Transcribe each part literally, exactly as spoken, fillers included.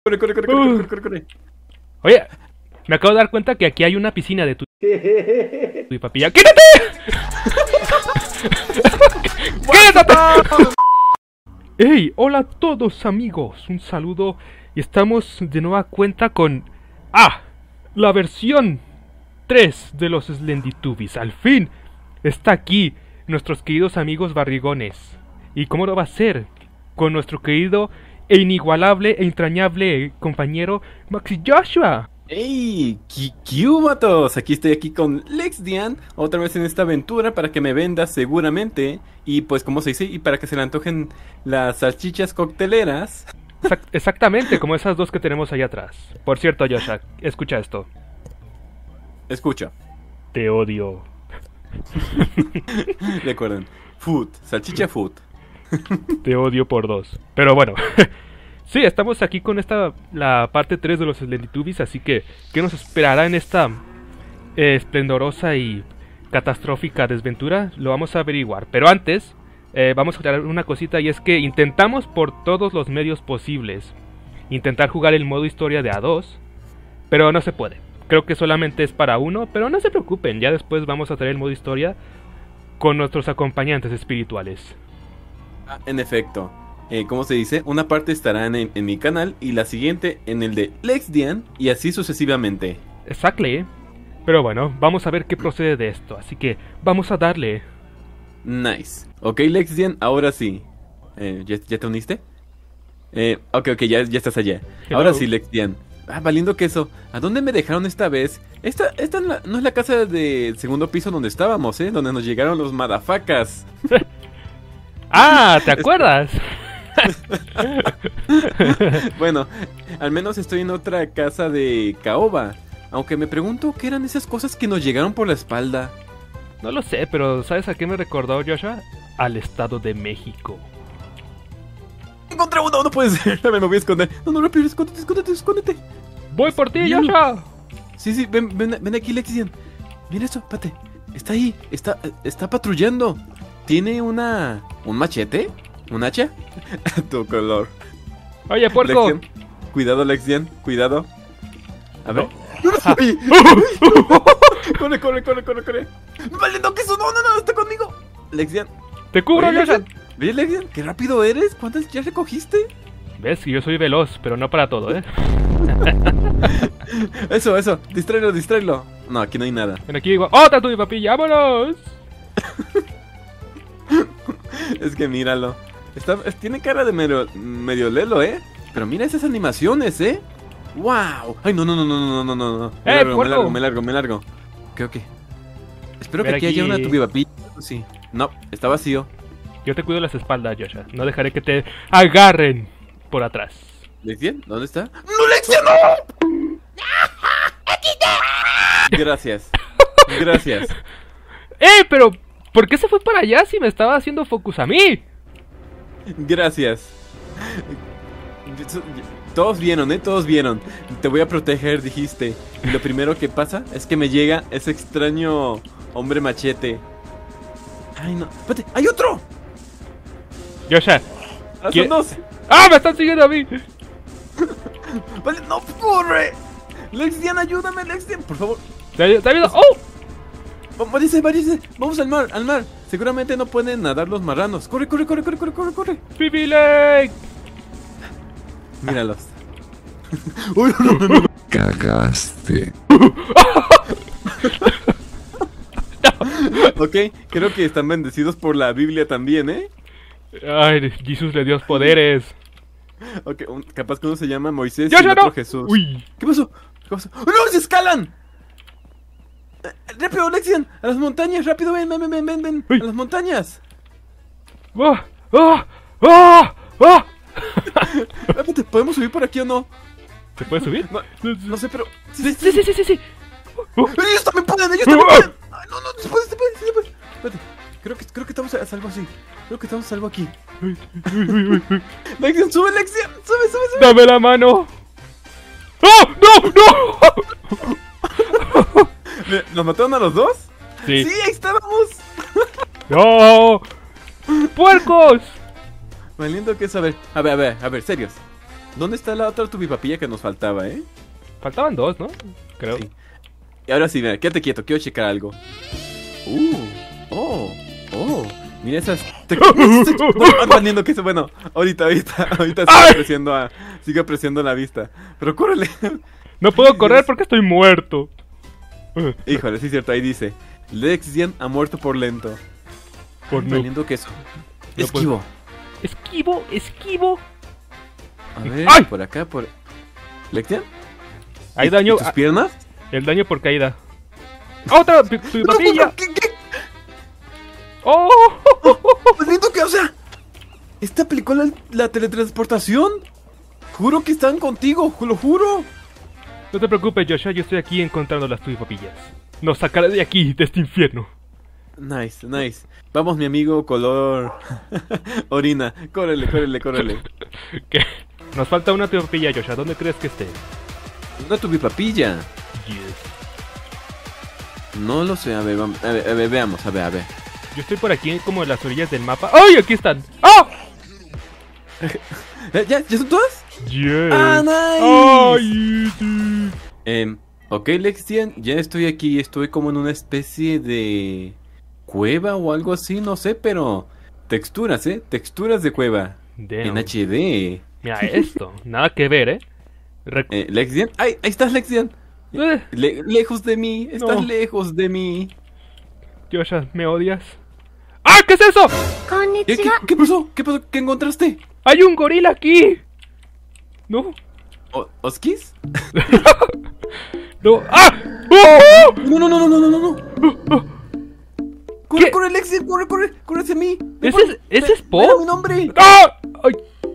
Corre, corre, corre, corre, Uh. corre, corre, corre. Oye, me acabo de dar cuenta que aquí hay una piscina de tu... tu papilla. ¡Quítate! ¡Quítate! ¡Hey! Hola a todos amigos, un saludo y estamos de nueva cuenta con... ¡Ah! La versión tres de los Slendytubbies. Al fin está aquí nuestros queridos amigos barrigones. ¿Y cómo lo va a ser? Con nuestro querido e inigualable e entrañable compañero Maxi Joshua. ¡Ey! ¿Qué, qué hubo, vatos? Aquí estoy aquí con LexDian, otra vez en esta aventura para que me venda seguramente. Y pues, ¿cómo se dice? Y para que se le antojen las salchichas cocteleras. Exact- exactamente, como esas dos que tenemos allá atrás. Por cierto, Joshua, escucha esto. Escucha, Te odio. recuerden, food, salchicha food. Te odio por dos. Pero bueno. Sí, estamos aquí con esta, la parte tres de los Slendytubbies, así que, ¿qué nos esperará en esta eh, esplendorosa y catastrófica desventura? Lo vamos a averiguar, pero antes, eh, vamos a aclarar una cosita, y es que intentamos por todos los medios posibles intentar jugar el modo historia de a dos, pero no se puede. Creo que solamente es para uno, pero no se preocupen, ya después vamos a traer el modo historia con nuestros acompañantes espirituales. Ah, en efecto. Eh, ¿Cómo se dice? Una parte estará en, en mi canal y la siguiente en el de LexDian y así sucesivamente. Exactly. Pero bueno, vamos a ver qué procede de esto, así que vamos a darle. Nice. Ok, LexDian, ahora sí. Eh, ¿ya, ¿Ya te uniste? Eh, ok, ok, ya, ya estás allá. Hello. Ahora sí, LexDian. Ah, valiendo queso. ¿A dónde me dejaron esta vez? Esta, esta no es la- no es la casa del segundo piso donde estábamos, ¿eh? Donde nos llegaron los madafacas. ¡Ah! ¿Te acuerdas? Bueno, al menos estoy en otra casa de caoba. Aunque me pregunto qué eran esas cosas que nos llegaron por la espalda. No lo sé, pero ¿sabes a qué me recordó, Joshua? Al Estado de México. Encontré uno, no puede ser. A ver, me voy a esconder. No, no, rápido, escóndete, escóndete, escóndete. ¡Voy por ti, Míralo. Joshua! Sí, sí, ven, ven, ven aquí, Lexian. Mira esto, espérate. Está ahí, está, está patrullando. Tiene una... ¿un machete? ¿Un hacha? Tu color. Oye, puerco. Lexian, cuidado, Lexian, cuidado. A ver. Ah. Oye. Corre, corre, corre, corre, corre. Vale, no, que eso, no, no, no, está conmigo. Lexian. ¡Te cubro, Oye, Joshua! Lexian. ¿Ves, Lexian? Qué rápido eres. ¿Cuántas ya recogiste? Ves que yo soy veloz, pero no para todo, ¿eh? Eso, eso. Distráelo, distráelo. No, aquí no hay nada. Ven aquí, digo, ¡otra tu papilla! ¡Vámonos! Es que míralo. Está, tiene cara de medio, medio lelo, ¿eh? Pero mira esas animaciones, ¿eh? ¡Wow! ¡Ay, no, no, no, no, no, no, no, no! Me ¡Eh, largo, me puerco! largo, me largo, me largo. Creo que... Espero Ven que aquí haya aquí. una tubipapilla. Sí. No, está vacío. Yo te cuido las espaldas, Joshua. No dejaré que te agarren por atrás. ¿Lexian? ¿Dónde está? ¡No, Lexian, no! Gracias. Gracias. ¡Eh, pero! ¿Por qué se fue para allá si me estaba haciendo focus a mí? Gracias. Todos vieron, ¿eh? Todos vieron. Te voy a proteger, dijiste. Y lo primero que pasa es que me llega ese extraño hombre machete. Ay, no. Espérate, ¡hay otro! Joshua. ¡Ah, ¿Quién? son dos! ¡Ah, me están siguiendo a mí! Vale, no, corre. Lexian, ayúdame, Lexian, por favor. ¿Te, te ha habido? ¡Oh! Váyase, váyase. Vamos al mar, al mar. Seguramente no pueden nadar los marranos. Corre, corre, corre, corre, corre, corre, corre. ¡Pipi Lake! Míralos. Uy, no, no, no, no. Cagaste. Ok, creo que están bendecidos por la Biblia también, ¿eh? Ay, Jesús le dio poderes. Ok, un- capaz que uno se llama Moisés ¡Ya, y el ya, otro no! Jesús. ¡Uy! ¿Qué pasó? ¿Qué pasó? ¡Oh, no! ¡Se escalan! Eh, ¡Rápido, Lexian! ¡A las montañas! ¡Rápido! ¡Ven, ven, ven, ven! ven. Uy. ¡A las montañas! ¡Ah! ¡Ah! ¡Ah! ¡Ah! Espérate, ¿podemos subir por aquí o no? ¿Se puede subir? No, no sé, pero... Sí, Sí, sí, sí, sí, sí. Uh, ¡Ellos también pueden! ¡Ellos también pueden! ¡Ay, no, no! ¡Se puede, se puede, se puede! Espérate, creo que, creo que estamos a salvo así. Creo que estamos a salvo aquí. uy, uy, uy, uy, uy. Lexian, sube, Lexian. Sube, sube, sube. ¡Dame la mano! ¡Oh! ¡No! ¡No! ¿Me- ¿Nos mataron a los dos? Sí. Sí, ahí estábamos. ¡No! ¡Puercos! Valiendo que es, a ver, a ver, a ver, a ver, serios. ¿Dónde está la otra tubipapilla que nos faltaba, eh? Faltaban dos, ¿no? Creo. Sí. Y ahora sí, mira, quédate quieto, quiero checar algo. Uh, oh, oh. Mira esas... Te... Van viendo que eso, bueno, ahorita, ahorita, ahorita sigue apreciando, a... sigue apreciando la vista. Pero córrele. No puedo correr porque estoy muerto. Híjole, sí es cierto, ahí dice Lexian ha muerto por lento. Por no. Valiendo queso. No Esquivo. Esquivo, esquivo. A ver, ¡Ay! por acá, por... ¿Lexian? Hay daño. ¿Tus piernas? El daño por caída. ¡Otra! ¡Tu papilla! ¿Qué, qué? ¡Oh! Pues lindo que, o sea, ¿esta aplicó la, la teletransportación? Juro que están contigo, lo juro. No te preocupes, Joshua, yo estoy aquí encontrando las tuyas papillas. Nos sacaré de aquí, de este infierno. Nice, nice. Vamos, mi amigo color orina. Córrele, córrele, córrele. ¿Qué? Nos falta una tuya papilla, Joshua. ¿Dónde crees que esté? Una tubipapilla. Yes. No lo sé, a ver, vamos, a ver, a ver, veamos, a ver, a ver. Yo estoy por aquí como en las orillas del mapa. ¡Ay, aquí están! ¡Ah! ¿Ya? ¿Ya son todas? Yes. ¡Ah, nice! ¡Ay, sí! Eh, ok, Lexian, ya estoy aquí, estoy como en una especie de cueva o algo así, no sé, pero texturas, ¿eh? Texturas de cueva. Damn. En H D. Mira esto, nada que ver, ¿eh? Recu eh Lexian, ¡ay! Ahí estás, Lexian. eh. Le lejos de mí, estás No. lejos de mí. Joshua, ¿me odias? ¡Ah! ¿Qué es eso? ¿Qué, qué, qué pasó? ¿Qué pasó? ¿Qué encontraste? ¡Hay un gorila aquí! ¿No? ¿O ¿Oskis? ¡No! ¡Ah! ¡Oh! No, no, no, no, no, no, no, no. Corre, ¿Qué? corre, Lexian, corre, corre, corre hacia mí. Ven ¿Ese por- es, ese es ven a Po? mi nombre. ¡Ah! ¡Ay!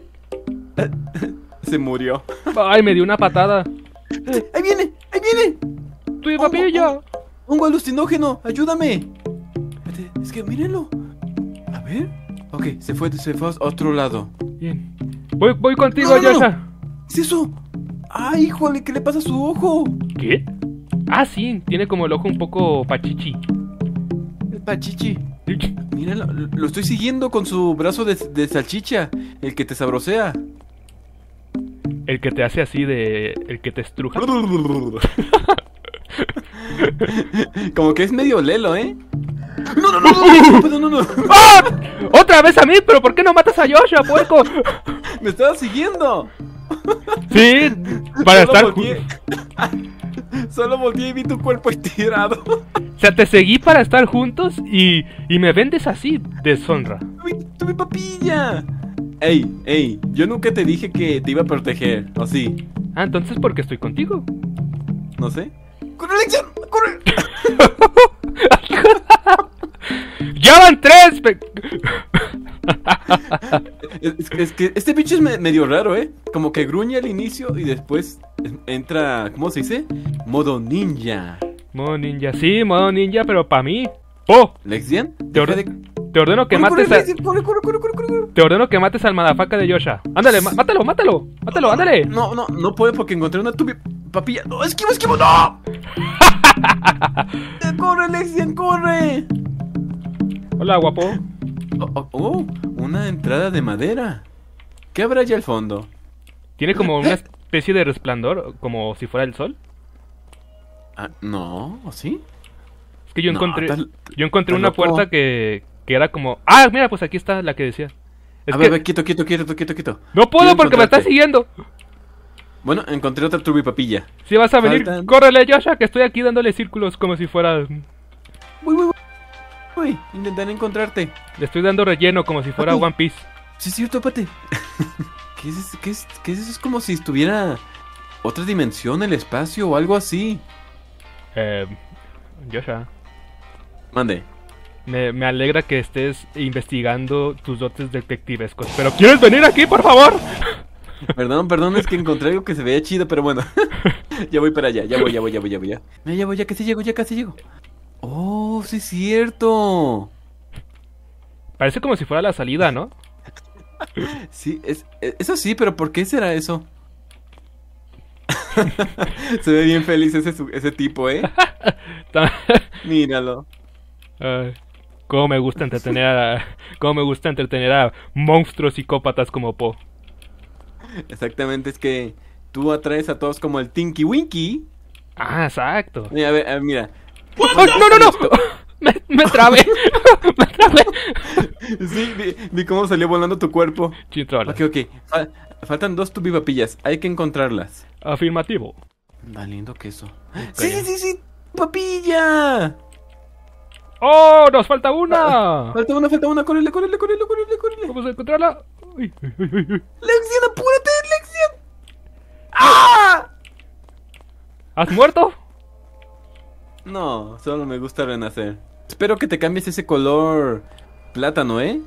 Se murió. ¡Ay, me dio una patada! Ahí viene, ahí viene. ¡Tu papilla! Hongo alucinógeno, ayúdame. Espérate, es que mírenlo. A ver. Ok, se fue, se fue a otro lado. Bien. Voy, voy contigo, No, no, no, Joshua. no. ¿Qué es eso? ¡Ay, híjole! ¿Qué le pasa a su ojo? ¿Qué? Ah, sí, tiene como el ojo un poco pachichi. El pachichi. Míralo, lo, lo estoy siguiendo con su brazo de, de salchicha. El que te sabrosea. El que te hace así de... El que te estruja. Como que es medio lelo, ¿eh? No, no, no, no, no, no, no. ¡Ah! ¡Otra vez a mí! ¿Pero por qué no matas a Joshua, puerco? Me estaba siguiendo. Sí, para Solo estar... volteé. Solo volteé y vi tu cuerpo estirado. O sea, te seguí para estar juntos y, y me vendes así, deshonra. ¡Tu, tu mi papilla! Ey, ey, yo nunca te dije que te iba a proteger, ¿o sí? Ah, entonces porque estoy contigo. No sé. ¡Corre, Lexian! ¡Corre! ¡Ya van tres! pe- Es, es que este bicho es me- medio raro, ¿eh? Como que gruñe al inicio y después entra, ¿cómo se dice? Modo ninja. Modo ninja, sí, modo ninja, pero para mí. ¡Oh! ¿Lexian? Te, Deja orde- de- te ordeno que Corre, corre, mates a... Lexian, corre, corre, corre, corre, corre, corre. Te ordeno que mates al madafaca de Joshua. Ándale, má- mátalo, mátalo, mátalo, ándale. No, no, no puedo porque encontré una tubi papilla. ¡No, esquivo, esquivo, no! ¡Corre, Lexian, corre! Hola, guapo. Oh, oh, oh, una entrada de madera. ¿Qué habrá allá al fondo? Tiene como una especie de resplandor, como si fuera el sol. Ah, no, ¿o sí? Es que yo No, encontré, estás- yo encontré estás una loco. puerta que, que era como... Ah, mira, pues aquí está la que decía. Es a que ver, a ver, quieto, quieto, quieto, quieto, quieto. no puedo quiero porque me está encontrarte. siguiendo. Bueno, encontré otra tubipapilla. Si vas a venir, Faltan- córrele, Joshua, que estoy aquí dándole círculos como si fuera... Uy, uy, uy. Uy, intentaré encontrarte. Le estoy dando relleno como si fuera Papi. One Piece. Sí, es cierto, pate. ¿Qué es, eso? ¿Qué, es, ¿Qué es eso? Es como si estuviera otra dimensión, el espacio o algo así. Eh, Joshua, Mande. me, me alegra que estés investigando tus dotes detectivescos. Pero ¿quieres venir aquí, por favor? Perdón, perdón, es que encontré algo que se veía chido, pero bueno. Ya voy para allá, ya voy, ya voy, ya voy, ya voy. Ya, Mira, ya voy, ya casi llego, ya casi llego. Oh, sí es cierto. Parece como si fuera la salida, ¿no? Sí, es, es- eso sí, pero ¿por qué será eso? Se ve bien feliz ese, su- ese tipo, ¿eh? Míralo. Ay, cómo me gusta entretener a... Cómo me gusta entretener a monstruos psicópatas como Po. Exactamente, es que tú atraes a todos como el Tinky Winky. Ah, exacto. Mira, a ver, a ver, mira. ¡Ay, no, no, no! Me, me trabé. Me trabé. Sí, vi, vi cómo salió volando tu cuerpo. Chintrola. Ok, ok. Fa- faltan dos tubipapillas. Hay que encontrarlas. Afirmativo. Valiendo queso. Ok. ¡Sí, sí, sí, sí! ¡Papilla! ¡Oh! ¡Nos falta una! Falta una, falta una. Córrele, córrele, córrele, córrele, córrele. Vamos a encontrarla. Uy, uy, uy, uy, uy. ¡Lexion, apúrate, Lexion! ¡Ah! ¿Has muerto? No, solo me gusta renacer. Espero que te cambies ese color plátano, ¿eh?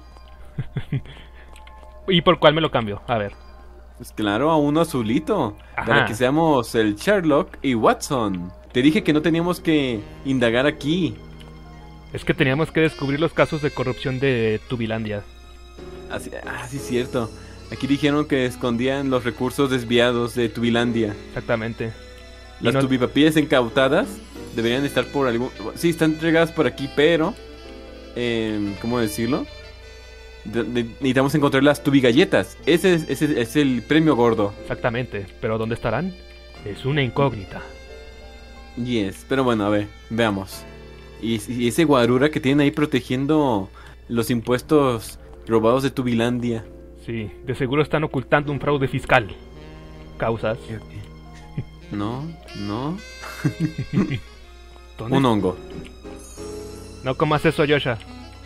¿Y por cuál me lo cambio? A ver. Pues claro, a uno azulito. Ajá. Para que seamos el Sherlock y Watson. Te dije que no teníamos que indagar aquí. Es que teníamos que descubrir los casos de corrupción de Tubilandia. Así, ah, sí, cierto. Aquí dijeron que escondían los recursos desviados de Tubilandia. Exactamente. Y Las no- tubipapillas incautadas deberían estar por algún... Sí, están entregadas por aquí, pero... eh, ¿Cómo decirlo? De- de- necesitamos encontrar las tubigalletas. Ese es, ese es el premio gordo. Exactamente. Pero ¿dónde estarán? Es una incógnita. Yes, pero bueno, a ver, veamos. Y, y ese guarura que tienen ahí protegiendo los impuestos robados de Tubilandia. Sí, de seguro están ocultando un fraude fiscal. Causas. No, no. ¿Dónde? Un hongo. No comas eso, Yosha.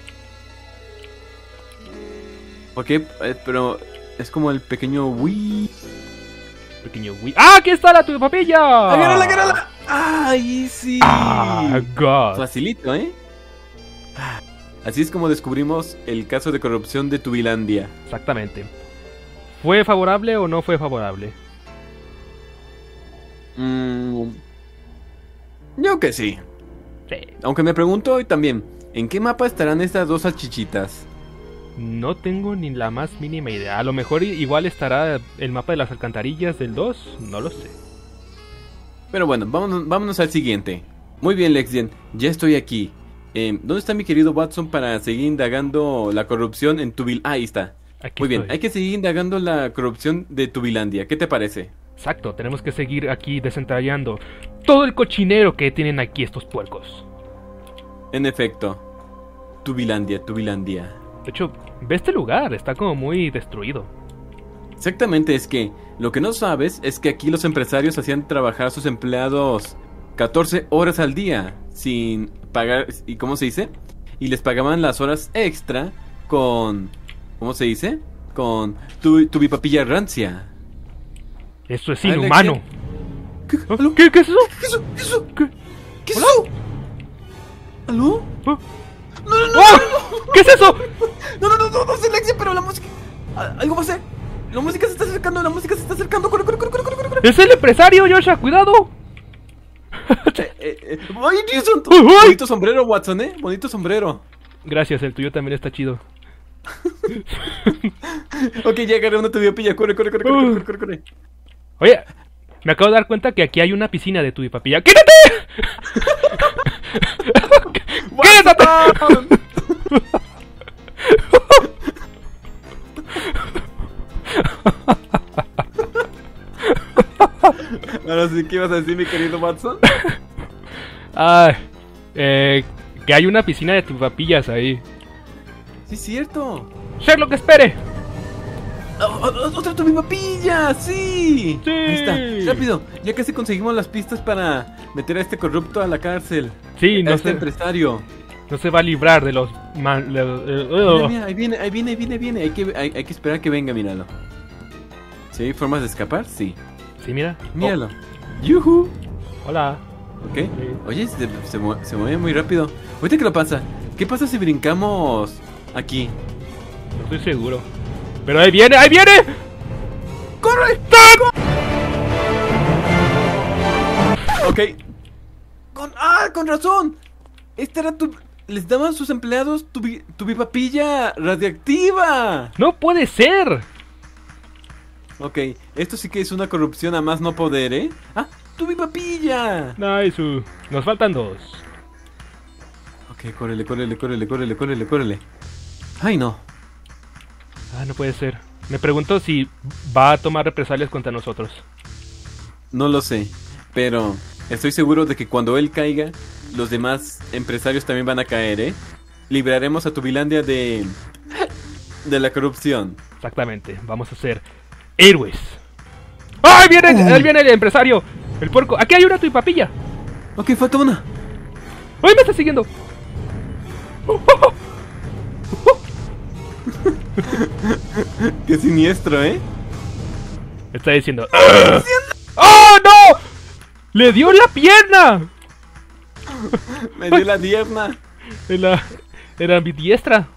Ok, eh, pero es como el pequeño Wii. Pequeño Wii. ¡Ah! ¡Aquí está la tu papilla! ¡Agárrala, agárrala! ¡Ay, sí! ¡Ah, God! Facilito, ¿eh? Así es como descubrimos el caso de corrupción de Tubilandia. Exactamente. ¿Fue favorable o no fue favorable? Mm, yo que sí. Sí. Aunque me pregunto hoy también, ¿en qué mapa estarán estas dos salchichitas? No tengo ni la más mínima idea. A lo mejor i- igual estará el mapa de las alcantarillas del dos. No lo sé. Pero bueno, vámonos, vámonos al siguiente. Muy bien, Lexian, ya estoy aquí. Eh, ¿Dónde está mi querido Watson para seguir indagando la corrupción en Tubil? Ah, ahí está. Aquí Muy bien, estoy. hay que seguir indagando la corrupción de Tubilandia. ¿Qué te parece? Exacto, tenemos que seguir aquí desentrañando todo el cochinero que tienen aquí estos puercos. En efecto, Tubilandia, Tubilandia. De hecho, ve este lugar, está como muy destruido. Exactamente, es que lo que no sabes es que aquí los empresarios hacían trabajar a sus empleados catorce horas al día sin pagar, ¿y cómo se dice? Y les pagaban las horas extra con, ¿cómo se dice? Con tu, tubipapilla rancia. Eso es Alex, inhumano. ¿Qué, ¿Ah? aló? ¿Qué, ¿Qué es eso? ¿Qué es eso? ¿Qué es eso? ¿Qué? ¿Qué es eso? ¿Aló? ¿Ah? No, no, no, ¡Oh! ¿Qué es eso? no, no, no, no, no, sé, Lexi, pero la música, a- algo va a ser. La música se está acercando, la música se está acercando, corre, corre, corre, corre, corre, corre. ¡Es el empresario, Yosha! ¡Cuidado! Eh, eh, eh, ¡Ay, Dios santo! ¡Uy, uy! Bonito sombrero, Watson, ¿eh? Bonito sombrero. Gracias, el tuyo también está chido. Ok, ya agarré una tubipapilla, corre, corre, corre, corre, Uh. corre, corre, corre. Oye, me acabo de dar cuenta que aquí hay una piscina de tu y papilla. ¡Quítate! ¡Quítate! Watson. Ahora sí, ¿qué ibas a decir, mi querido Watson? Ah, eh, que hay una piscina de tu papillas ahí. Sí, es cierto. ¡Sherlock, espere! ¡Oh, oh, ¡Otra tubipapilla! ¡Sí! Sí. Ahí está, rápido. Ya casi conseguimos las pistas para meter a este corrupto a la cárcel. Sí, a no este se, empresario. no se va a librar de los... mal- de los- eh, Mira, ugh. mira, ahí viene, ahí viene, ahí viene, ahí viene. Hay que, hay, hay que esperar a que venga, míralo. ¿Sí hay formas de escapar? Sí. Sí, mira. Míralo. ¡Yuhu! Oh, hola. Ok. Oye, se, se, mue- se mueve muy rápido. Ahorita que lo pasa. ¿Qué pasa si brincamos aquí? No estoy seguro. ¡Pero ahí viene! ¡Ahí viene! ¡Corre! Ok. Con, ¡Ah! ¡Con razón! Esta era tu... Les daban a sus empleados tu, tu papilla radiactiva. ¡No puede ser! Ok, esto sí que es una corrupción a más no poder, ¿eh? ¡Ah! ¡Tu papilla! Nice. uh, Nos faltan dos. Ok, córrele, córrele, córrele, córrele, córrele, córrele. Ay, no. Ah, no puede ser. Me pregunto si va a tomar represalias contra nosotros. No lo sé, pero estoy seguro de que cuando él caiga, los demás empresarios también van a caer, ¿eh? Libraremos a Tubilandia de... de la corrupción. Exactamente, vamos a ser héroes. ¡Ay, viene, Uh. ahí viene el empresario! El puerco. Aquí hay una tuipapilla. Ok, falta una. ¡Ay, me está siguiendo! Qué siniestro, ¿eh? Está diciendo... "¡Ugh! ¡Oh, no! ¡Le dio la pierna! Me dio la pierna. Era, era mi diestra.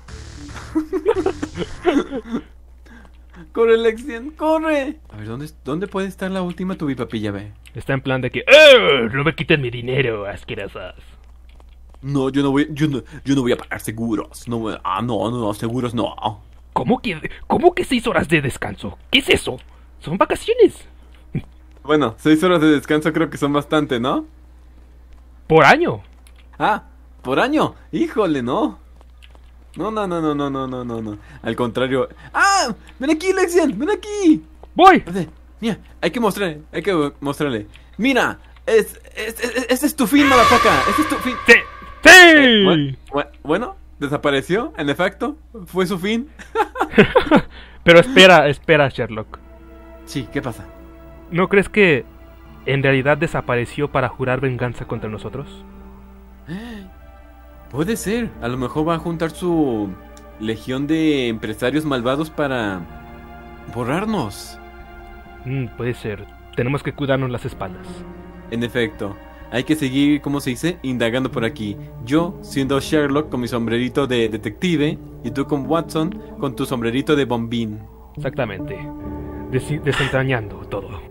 Corre, Lexian, corre. A ver, ¿dónde, ¿dónde puede estar la última tubipapilla, ve? Está en plan de que... "¡Ugh! No me quiten mi dinero, asquerosas". No, yo no voy, yo no, yo no voy a pagar seguros. No, voy- ah, no, no, no, seguros no. ¿Cómo que, ¿Cómo que seis horas de descanso? ¿Qué es eso? Son vacaciones. Bueno, seis horas de descanso creo que son bastante, ¿no? Por año. Ah, por año. Híjole, no. No, no, no, no, no, no, no, no, no. Al contrario. ¡Ah! ¡Ven aquí, Lexian! ¡Ven aquí! Voy. Espérate, mira, hay que mostrarle, hay que mostrarle. Mira, es, es, es- este es tu fin, motherfucker. Este es tu fin. Sí. ¡Sí! Bu- bu- Bueno, desapareció, en efecto. Fue su fin. Pero espera, espera, Sherlock. Sí, ¿qué pasa? ¿No crees que en realidad desapareció para jurar venganza contra nosotros? Puede ser, a lo mejor va a juntar su legión de empresarios malvados para borrarnos. Mm, puede ser. Tenemos que cuidarnos las espaldas. En efecto, hay que seguir, ¿cómo se dice? Indagando por aquí. Yo, siendo Sherlock con mi sombrerito de detective, y tú con Watson con tu sombrerito de bombín. Exactamente. Des- desentrañando todo.